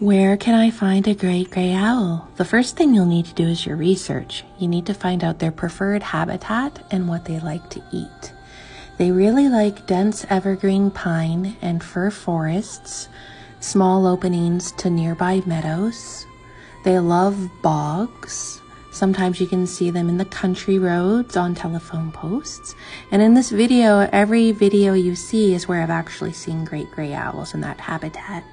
Where can I find a great gray owl? The first thing you'll need to do is your research. You need to find out their preferred habitat and what they like to eat. They really like dense evergreen pine and fir forests, small openings to nearby meadows. They love bogs. Sometimes you can see them in the country roads on telephone posts. And in this video, every video you see is where I've actually seen great gray owls in that habitat.